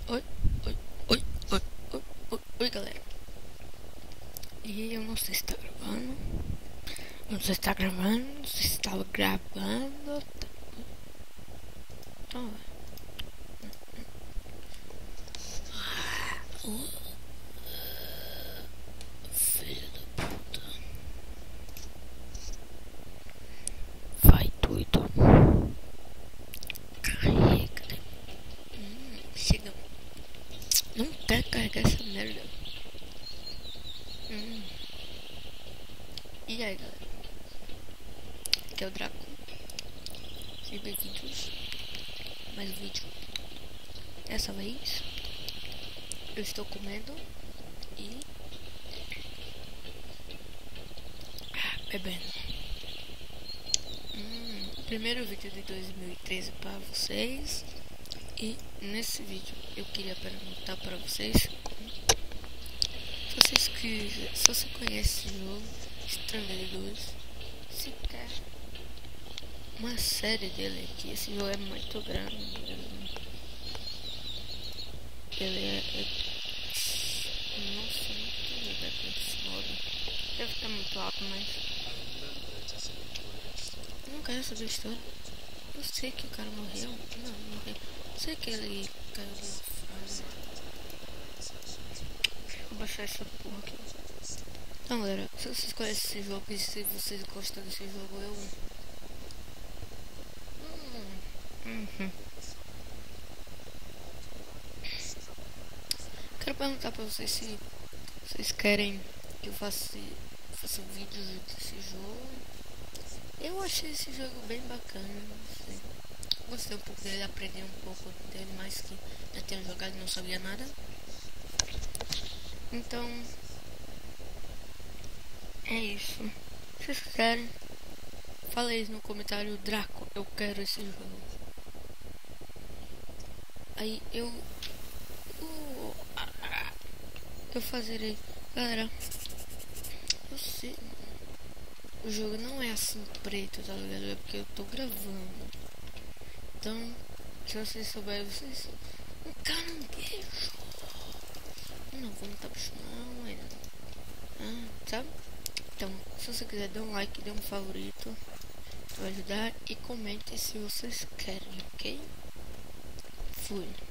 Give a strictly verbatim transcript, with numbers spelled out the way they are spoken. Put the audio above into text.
Oi, oi, oi, oi, oi, oi, oi, galera. E eu não sei se tá gravando. Eu não sei se tá gravando, não sei se tava gravando. Então, oh, filho da puta. Vai doido. Carrega. Hum, chega. Não quero carregar essa merda. Hum. E aí, galera? Aqui é o Draco. Sejam bem-vindos. Mais um vídeo. Dessa vez eu estou comendo e ah, bebendo. Hum, primeiro vídeo de dois mil e treze para vocês. E nesse vídeo eu queria perguntar para vocês se vocês que se você conhece esse jogo Stranger dois, se quer uma série dele aqui. Esse jogo é muito grande. Ele é, é nossa, não sei como esse modo. Deve estar muito alto, mas eu não quero saber a história. Eu sei que o cara morreu. Não, não morreu. Eu sei que ele caiu de uma frase. Vou baixar essa porra aqui. Então, galera, se vocês conhecem esse jogo e se vocês gostam desse jogo, eu... Hum, uhum. Quero perguntar pra vocês se vocês querem que eu faça, faça vídeos desse jogo. Eu achei esse jogo bem bacana, não sei. Gostei um pouco dele, aprendi um pouco dele, mais que já tinha jogado e não sabia nada. Então, é isso. Se vocês querem, fala aí no comentário, Draco, eu quero esse jogo. Aí eu... Uh, eu fazerei. Galera, eu sei, o jogo não é assim preto, tá ligado? É porque eu tô gravando. Então, se vocês souberem, vocês... Um caranguejo! Não vou matar bicho não, ainda. Ah, sabe? Então, se você quiser, dê um like, dê um favorito, vai ajudar, e comente se vocês querem, ok? Fui.